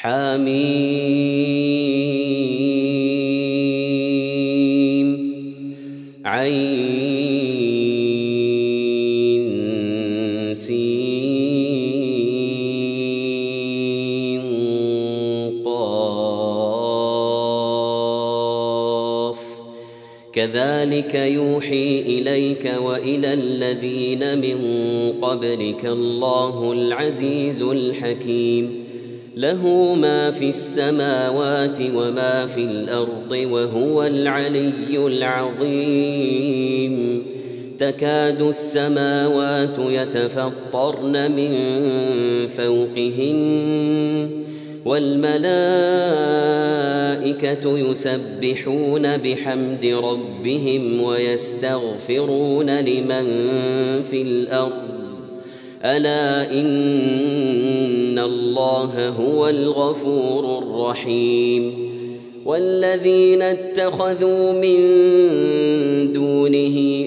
حميم عين سين قاف كذلك يوحي إليك وإلى الذين من قبلك الله العزيز الحكيم له ما في السماوات وما في الأرض وهو العلي العظيم تكاد السماوات يتفطرن من فوقهن والملائكة يسبحون بحمد ربهم ويستغفرون لمن في الأرض ألا إن الله هو الغفور الرحيم والذين اتخذوا من دونه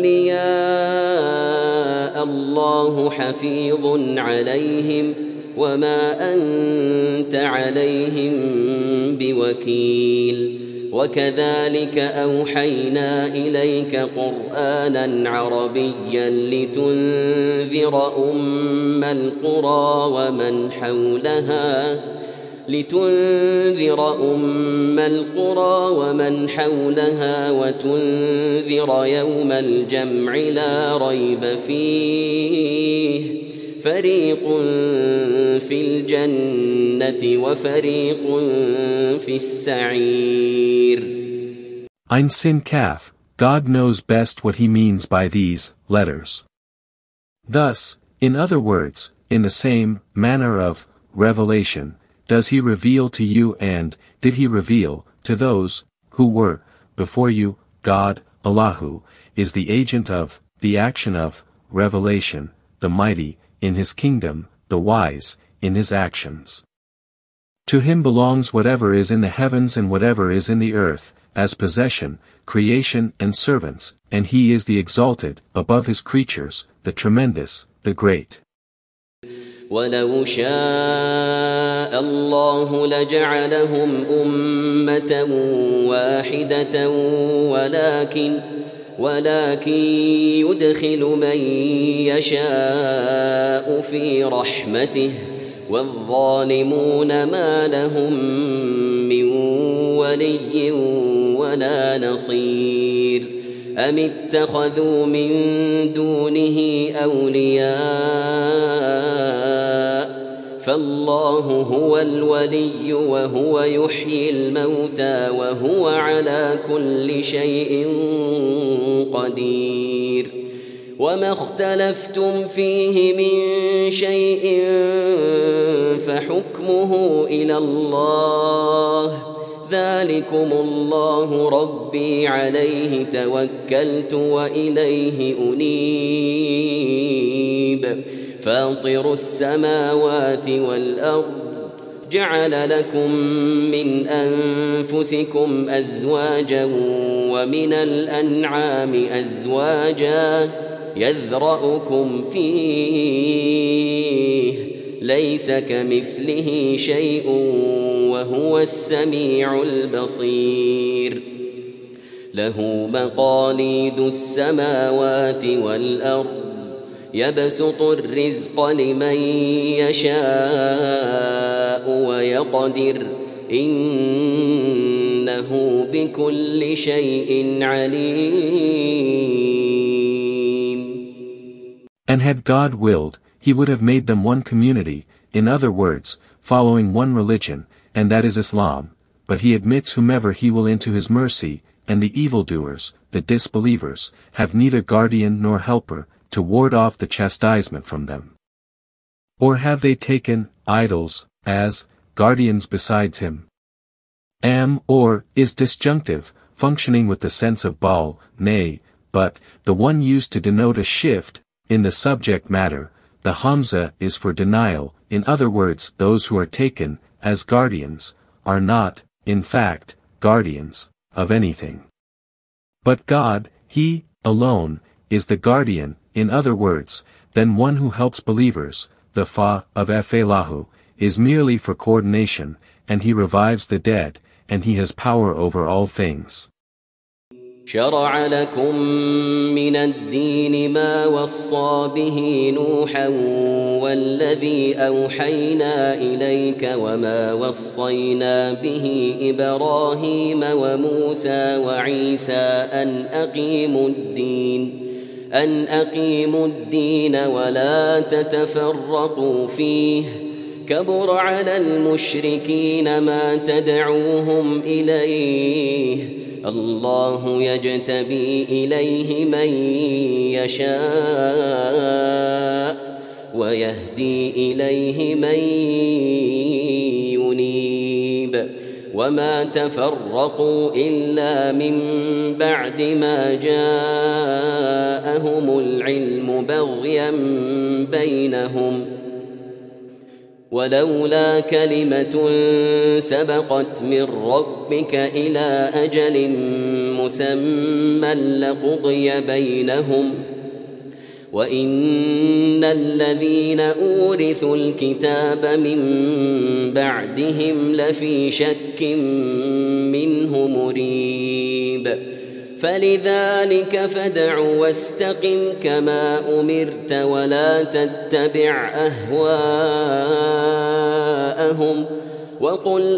أولياء الله حفيظ عليهم وما أنت عليهم بوكيل وكذلك أوحينا إليك قرآنا عربيا لتنذر أم القرى ومن حولها وتنذر يوم الجمع لا ريب فيه فريق في الجنة وفريق في السعير. Ein Sin Kaf, God knows best what he means by these letters. Thus, in other words, in the same manner of revelation, does he reveal to you and did he reveal to those who were before you. God, Allahu, is the agent of the action of revelation, the mighty in his kingdom, the wise in his actions. To him belongs whatever is in the heavens and whatever is in the earth, as possession, creation and servants, and he is the exalted, above his creatures, the tremendous, the great. وَلَوْ شَاءَ اللَّهُ لَجَعَلَهُمْ أُمَّةً وَاحِدَةً ولكن يدخل من يشاء في رحمته والظالمون ما لهم من ولي ولا نصير أم اتخذوا من دونه أولياء فالله هو الولي وهو يحيي الموتى وهو على كل شيء قدير وما اختلفتم فيه من شيء فحكمه إلى الله ذلكم الله ربي عليه توكلت وإليه أنيب فاطر السماوات والأرض جعل لكم من أنفسكم أزواجا ومن الأنعام أزواجا يذرأكم فيه ليس كمثله شيء وهو السميع البصير له مقاليد السماوات والأرض يبسط الرزق لمن يشاء ويقدر إنه بكل شيء عليم. And had God willed, he would have made them one community, in other words, following one religion, and that is Islam, but he admits whomever he will into his mercy, and the evildoers, the disbelievers, have neither guardian nor helper, to ward off the chastisement from them. Or have they taken idols as guardians besides him? Or is disjunctive, functioning with the sense of Baal, nay, but the one used to denote a shift in the subject matter. The Hamza is for denial, in other words, those who are taken as guardians are not, in fact, guardians of anything. But God, he alone, is the guardian, in other words, then one who helps believers. The Fa of Elahu is merely for coordination, and he revives the dead, and he has power over all things. شرع لكم من الدين ما وصى به نوحا والذي أوحينا إليك وما وصينا به إبراهيم وموسى وعيسى أن أقيموا الدين ولا تتفرقوا فيه كبر على المشركين ما تدعوهم إليه الله يجتبي إليه من يشاء ويهدي إليه من ينيب وما تفرقوا إلا من بعد ما جاءهم العلم بغيا بينهم ولولا كلمة سبقت من ربك إلى أجل مسمى لقضي بينهم وإن الذين أورثوا الكتاب من بعدهم لفي شك منه مريب فلذلك فادع واستقم كما أمرت ولا تتبع أهواءهم وقل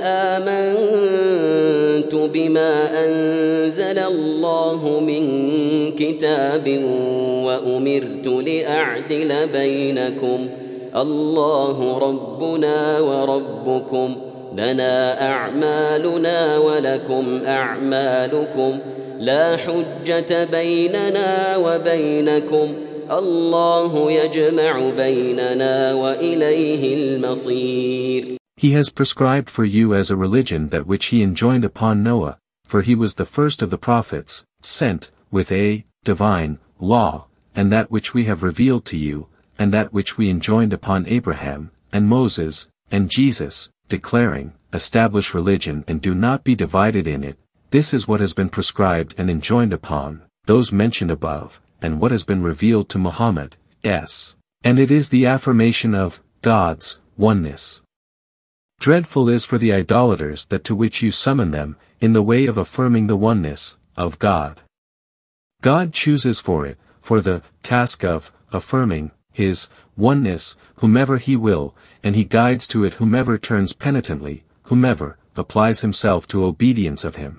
آمنت بما أنزل الله من كتاب وأمرت لأعدل بينكم الله ربنا وربكم لنا أعمالنا ولكم أعمالكم لا حجة بيننا وبينكم الله يجمع بيننا وإليه المصير. He has prescribed for you as a religion that which he enjoined upon Noah, for he was the first of the prophets, sent, with a divine law, and that which we have revealed to you, and that which we enjoined upon Abraham, and Moses, and Jesus, declaring, establish religion and do not be divided in it. This is what has been prescribed and enjoined upon those mentioned above, and what has been revealed to Muhammad, s. And it is the affirmation of God's oneness. Dreadful is for the idolaters that to which you summon them, in the way of affirming the oneness of God. God chooses for the task of affirming his oneness, whomever he will, and he guides to it whomever turns penitently, whomever applies himself to obedience of him.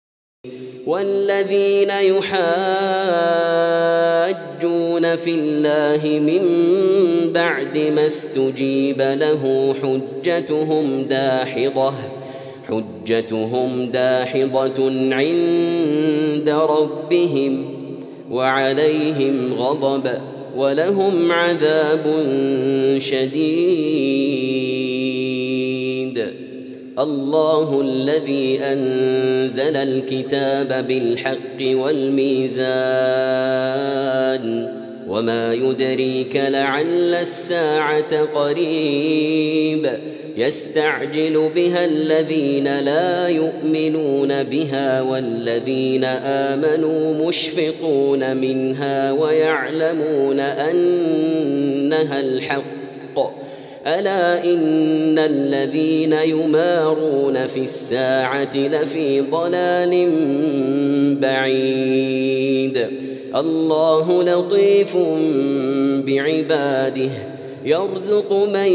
والذين يحاجون في الله من بعد ما استجيب له حجتهم داحضة عند ربهم وعليهم غضب ولهم عذاب شديد. الله الذي أنزل الكتاب بالحق والميزان وما يدريك لعل الساعة قريب يستعجل بها الذين لا يؤمنون بها والذين آمنوا مشفقون منها ويعلمون أنها الحق ألا إن الذين يمارون في الساعة لفي ضلال بعيد. الله لطيف بعباده يرزق من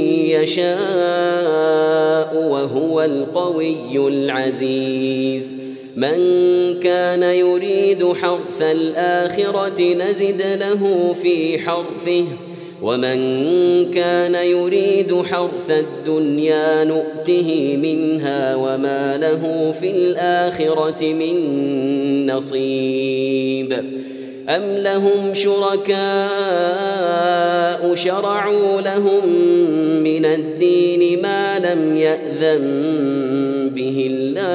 يشاء وهو القوي العزيز. من كان يريد حرث الآخرة نزد له في حرثه ومن كان يريد حرث الدنيا نؤته منها وما له في الآخرة من نصيب. أم لهم شركاء شرعوا لهم من الدين ما لم يأذن به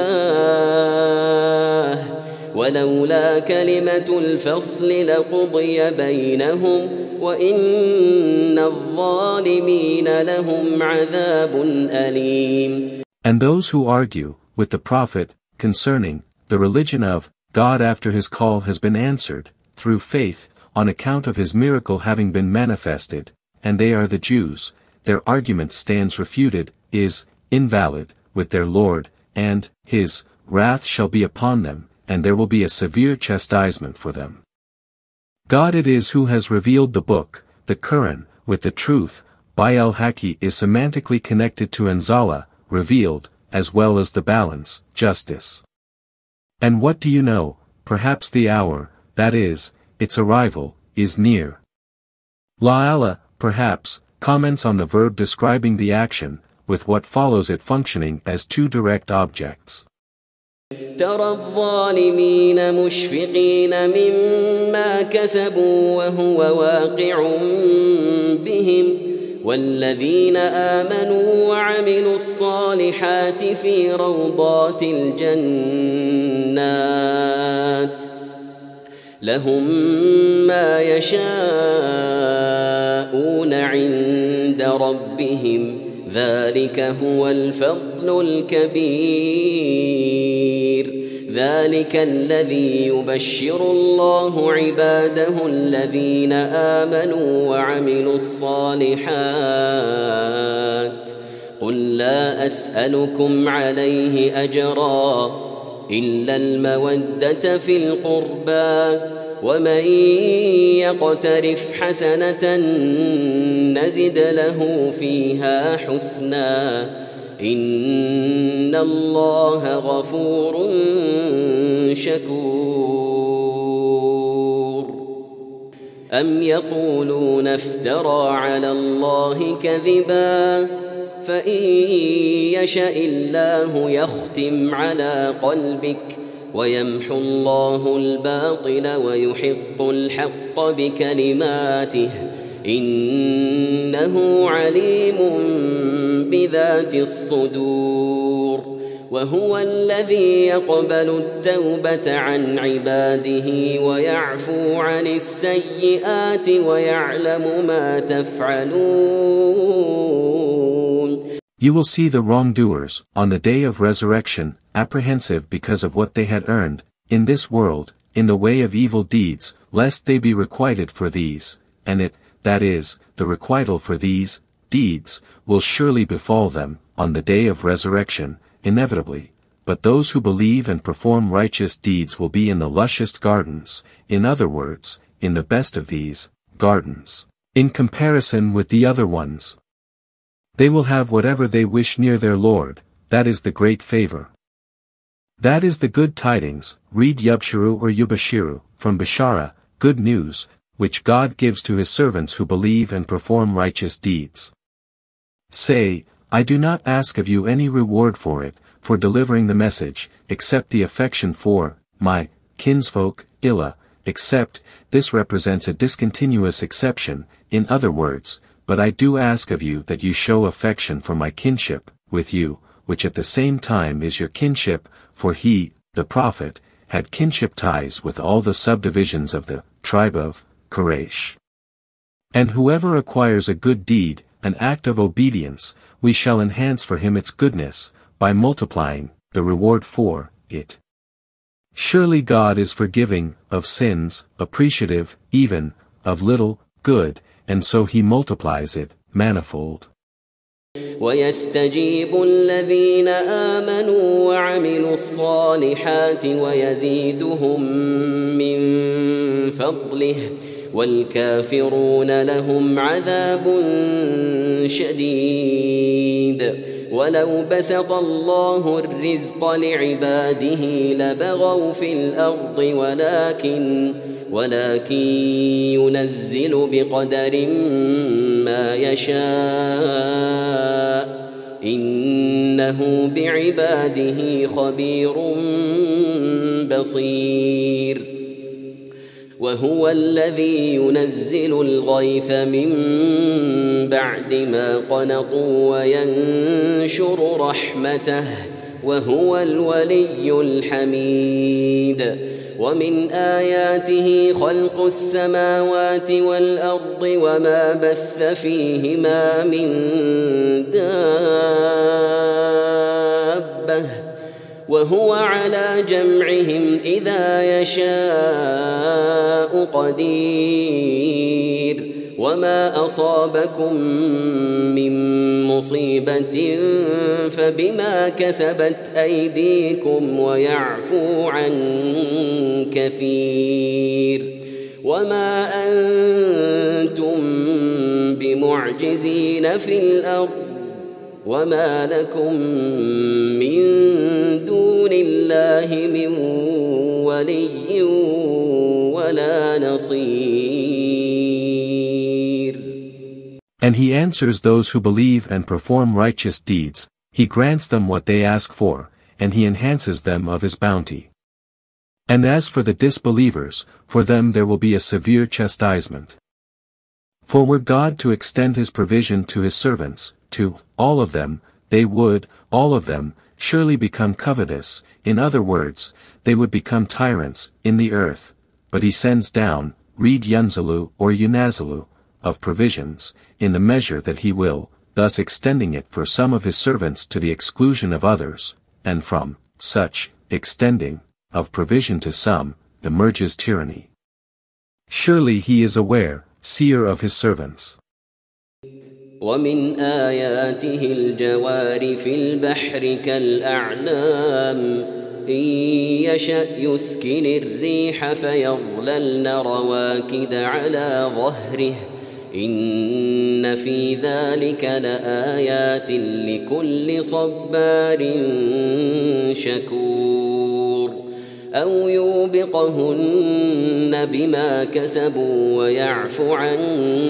الله ولولا كلمة الفصل لقضي بينهم وإن الظالمين لهم عذاب أليم. And those who argue with the Prophet concerning the religion of God after his call has been answered, through faith, on account of his miracle having been manifested, and they are the Jews, their argument stands refuted, is invalid, with their Lord, and his wrath shall be upon them, and there will be a severe chastisement for them. God it is who has revealed the book, the Quran, with the truth. Al-Haqi is semantically connected to Anzala, revealed, as well as the balance, justice. And what do you know? Perhaps the hour, that is, its arrival, is near. La'alla, perhaps, comments on the verb describing the action, with what follows it functioning as two direct objects. ترى الظالمين مشفقين مما كسبوا وهو واقع بهم والذين آمنوا وعملوا الصالحات في روضات الجنات لهم ما يشاءون عند ربهم ذلك هو الفضل الكبير ذلك الذي يبشر الله عباده الذين آمنوا وعملوا الصالحات قل لا أسألكم عليه أجرا إلا المودة في القربى ومن يقترف حسنة نزد له فيها حسنا إن الله غفور شكور أم يقولون افترى على الله كذبا فإن يشأ الله يختم على قلبك ويمحو الله الباطل ويحق الحق بكلماته إنه عليم بذات الصدور وهو الذي يقبل التوبة عن عباده ويعفو عن السيئات ويعلم ما تفعلون. You will see the wrongdoers, on the day of resurrection, apprehensive because of what they had earned, in this world, in the way of evil deeds, lest they be requited for these, and it, that is, the requital for these deeds, will surely befall them, on the day of resurrection, inevitably. But those who believe and perform righteous deeds will be in the luscious gardens, in other words, in the best of these gardens, in comparison with the other ones. They will have whatever they wish near their Lord, that is the great favor. That is the good tidings, read Yubshiru or Yubashiru, from Bishara, good news, which God gives to his servants who believe and perform righteous deeds. Say, I do not ask of you any reward for it, for delivering the message, except the affection for my kinsfolk, Illa, except, this represents a discontinuous exception, in other words, but I do ask of you that you show affection for my kinship, with you, which at the same time is your kinship, for he, the Prophet, had kinship ties with all the subdivisions of the tribe of Quraysh. And whoever acquires a good deed, an act of obedience, we shall enhance for him its goodness, by multiplying the reward for it. Surely God is forgiving of sins, appreciative, even, of little good, and so he multiplies it, manifold. ويستجيب الذين آمنوا وعملوا الصالحات ويزيدهم من فضله والكافرون لهم عذاب شديد ولو بسط الله الرزق لعباده لبغوا في الأرض ولكن ينزل بقدر ما يشاء إنه بعباده خبير بصير وهو الذي ينزل الغيث من بعد ما قنطوا وينشر رحمته وهو الولي الحميد ومن آياته خلق السماوات والأرض وما بث فيهما من دابة وهو على جمعهم إذا يشاء قدير وما أصابكم من مصيبة فبما كسبت أيديكم ويعفو عن كثير وما أنتم بمعجزين في الأرض وما لكم من دون الله من ولي ولا نصير. And he answers those who believe and perform righteous deeds, he grants them what they ask for, and he enhances them of his bounty. And as for the disbelievers, for them there will be a severe chastisement. For were God to extend his provision to his servants, to all of them, they would, all of them, surely become covetous, in other words, they would become tyrants in the earth. But he sends down, read Yunzilu or Yunazilu, of provisions, in the measure that he will, thus extending it for some of his servants to the exclusion of others, and from such extending of provision to some, emerges tyranny. Surely he is aware, seer of his servants. ومن آياته الجوار في البحر كالأعلام إن يشأ يسكن الريح فيظللن رواكد على ظهره إن في ذلك لآيات لكل صبار شكور أو يوبقهن بما كسبوا ويعفو عن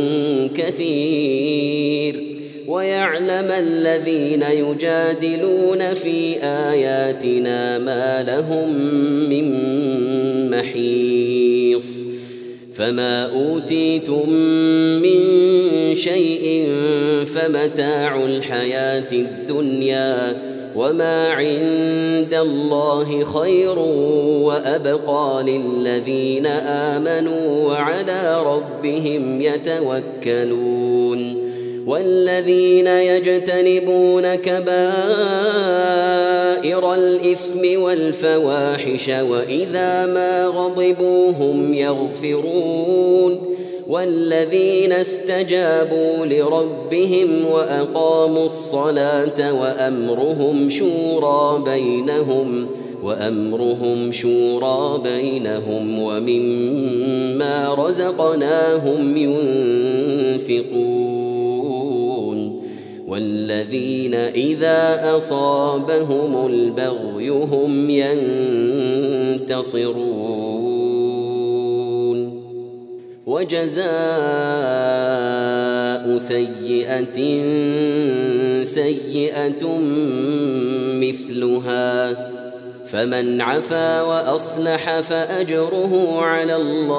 كثير ويعلم الذين يجادلون في آياتنا ما لهم من محيص فما أوتيتم من شيء فمتاع الحياة الدنيا وما عند الله خير وأبقى للذين آمنوا وعلى ربهم يتوكلون والذين يجتنبون كبائر الإثم والفواحش وإذا ما غضبوا هم يغفرون والذين استجابوا لربهم وأقاموا الصلاة وأمرهم شورى بينهم ومما رزقناهم ينفقون والذين إذا أصابهم البغي هم ينتصرون وجزاء سيئة سيئة مثلها فمن عفا وأصلح فأجره على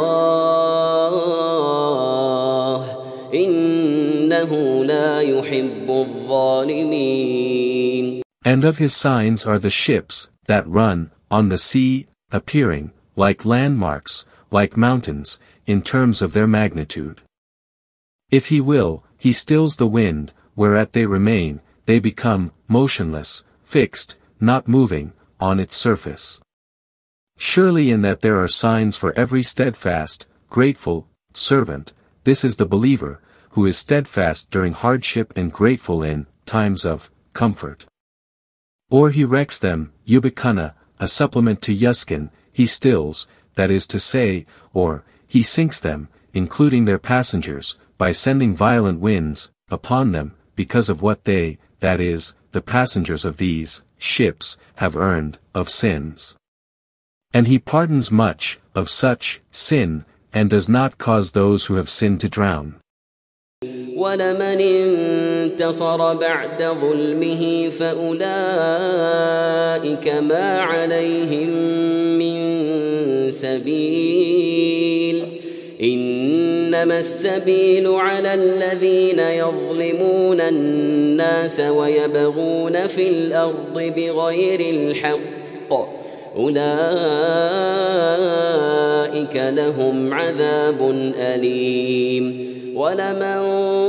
الله إنه لا يحب الظالمين. And of his signs are the ships that run on the sea, appearing like landmarks, like mountains, in terms of their magnitude. If he will, he stills the wind, whereat they remain, they become motionless, fixed, not moving, on its surface. Surely in that there are signs for every steadfast, grateful, servant, this is the believer, who is steadfast during hardship and grateful in times of comfort. Or he wrecks them, Yubikana, a supplement to Yuskin, he stills, that is to say, or he sinks them, including their passengers, by sending violent winds upon them, because of what they, that is, the passengers of these ships, have earned of sins. And he pardons much of such sin, and does not cause those who have sinned to drown. وَلَمَنِ انتصر بعد ظلمه فأولئك ما عليهم من سبيل إنما السبيل على الذين يظلمون الناس ويبغون في الأرض بغير الحق أولئك لهم عذاب أليم ولمن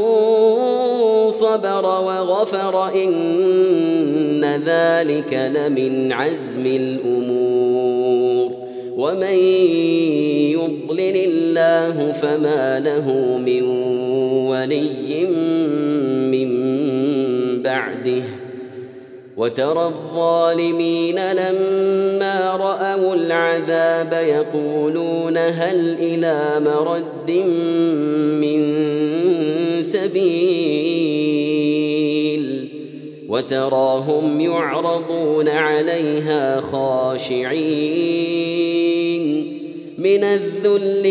صبر وغفر إن ذلك لمن عزم الأمور ومن يضلل الله فما له من ولي من بعده وترى الظالمين لما رأوا العذاب يقولون هل إلى مرد من سبيل وتراهم يعرضون عليها خاشعين من الذل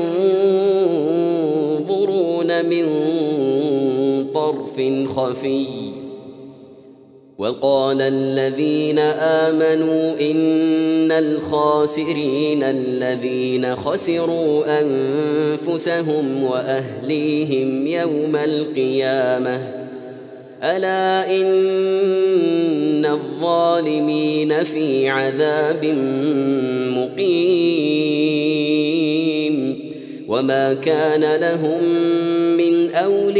ينظرون من طرف خفي وقال الذين آمنوا إن الخاسرين الذين خسروا أنفسهم وأهليهم يوم القيامة ألا إن الظالمين في عذاب مقيم وما كان لهم من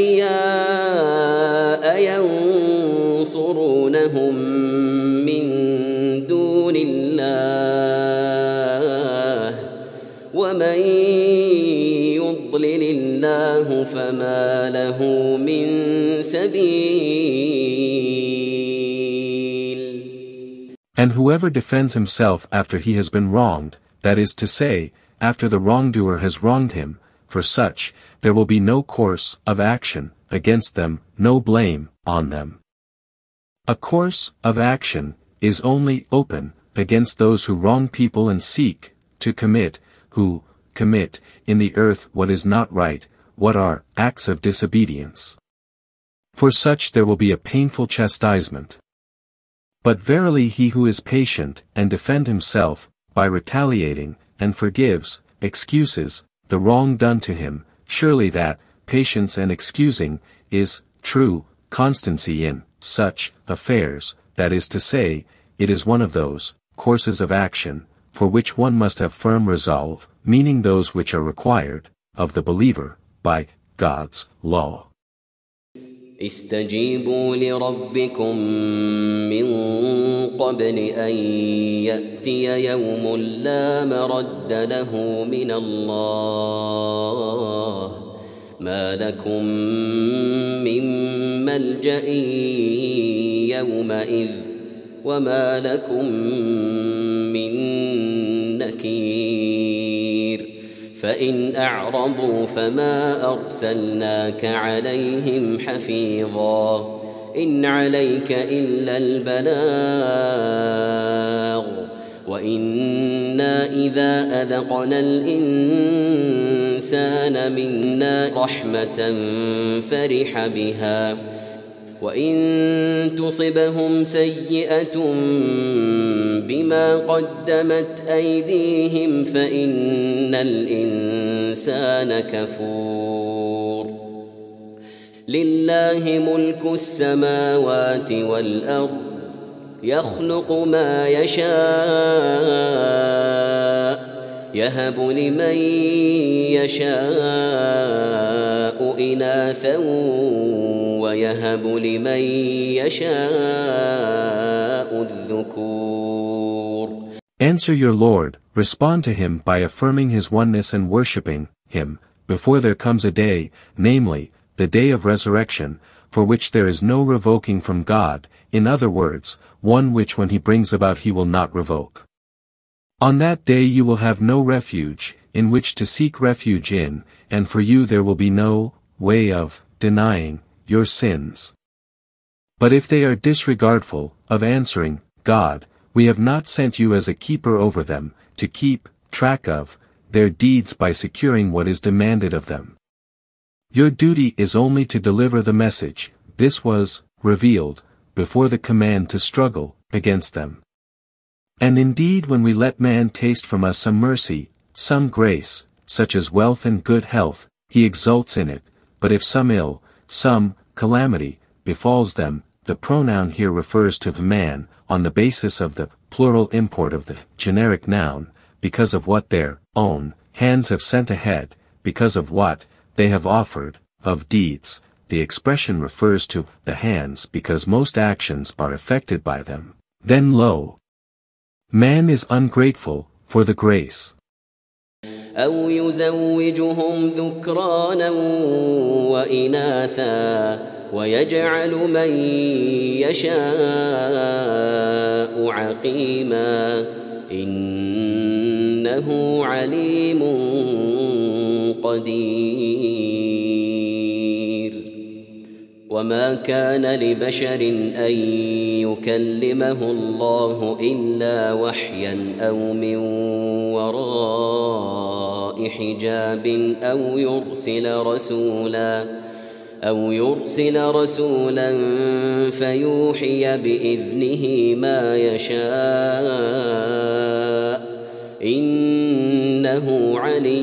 أولياء ينصرونهم من دون الله ومن يضلل الله فما له من سبيل. And whoever defends himself after he has been wronged, that is to say, after the wrongdoer has wronged him, for such, there will be no course of action against them, no blame on them. A course of action is only open against those who wrong people and seek to commit, who commit in the earth what is not right, what are acts of disobedience. For such there will be a painful chastisement. But verily he who is patient and defend himself, by retaliating, and forgives, excuses, the wrong done to him, surely that, patience and excusing, is, true, constancy in, such, affairs, that is to say, it is one of those, courses of action, for which one must have firm resolve, meaning those which are required, of the believer, by, God's, law. استجيبوا لربكم من قبل أن يأتي يوم لا مرد له من الله ما لكم من ملجأ يومئذ وما لكم من نكير فإن أعرضوا فما أرسلناك عليهم حفيظا إن عليك إلا البلاغ وإنا إذا أذقنا الإنسان منا رحمة فرح بها وإن تصبهم سيئة بما قدمت أيديهم فإن الإنسان كفور لله ملك السماوات والأرض يخلق ما يشاء يهب لمن يشاء إناثا ويهب لمن يشاء الذكور. Answer your Lord, respond to him by affirming his oneness and worshipping him, before there comes a day, namely, the day of resurrection, for which there is no revoking from God, in other words, one which when he brings about he will not revoke. On that day you will have no refuge, in which to seek refuge in, and for you there will be no way of denying your sins. But if they are disregardful of answering God, we have not sent you as a keeper over them, to keep track of their deeds by securing what is demanded of them. Your duty is only to deliver the message. This was revealed before the command to struggle against them. And indeed when we let man taste from us some mercy, some grace, such as wealth and good health, he exults in it, but if some ill, some calamity, befalls them, the pronoun here refers to man, on the basis of the plural import of the generic noun, because of what their own hands have sent ahead, because of what they have offered, of deeds. The expression refers to the hands because most actions are effected by them. Then lo! Man is ungrateful, for the grace. أو يزوجهم ذكرانا وإناثا ويجعل من يشاء عقيما إنه عليم قدير. وما كان لبشر أن يكلمه الله إلا وحيا أو من وراء حجاب أو يرسل رسولا فيوحي بإذنه ما يشاء إنه علي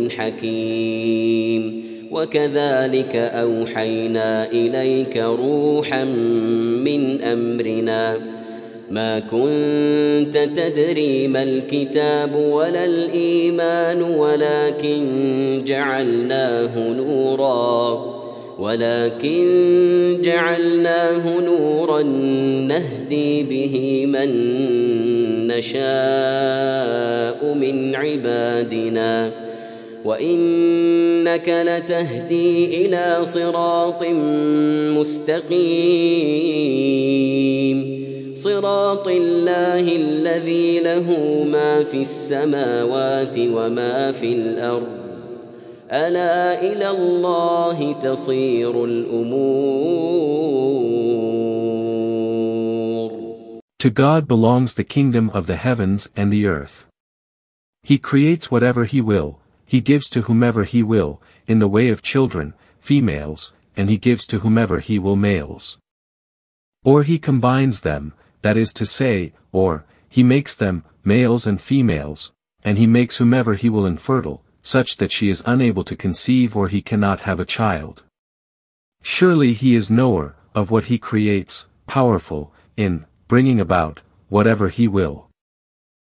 حكيم. وكذلك أوحينا إليك روحا من أمرنا ما كنت تدري ما الكتاب ولا الإيمان ولكن جعلناه نورا نهدي به من نشاء من عبادنا وإنك لتهدي إلى صراط مستقيم صراط الله الذي له ما في السماوات وما في الأرض ألا إلى الله تصير الأمور. To God belongs the kingdom of the heavens and the earth. He creates whatever he will, he gives to whomever he will, in the way of children, females, and he gives to whomever he will males. Or he combines them, that is to say, or, he makes them, males and females, and he makes whomever he will infertile, such that she is unable to conceive or he cannot have a child. Surely he is knower, of what he creates, powerful, in, bringing about, whatever he will.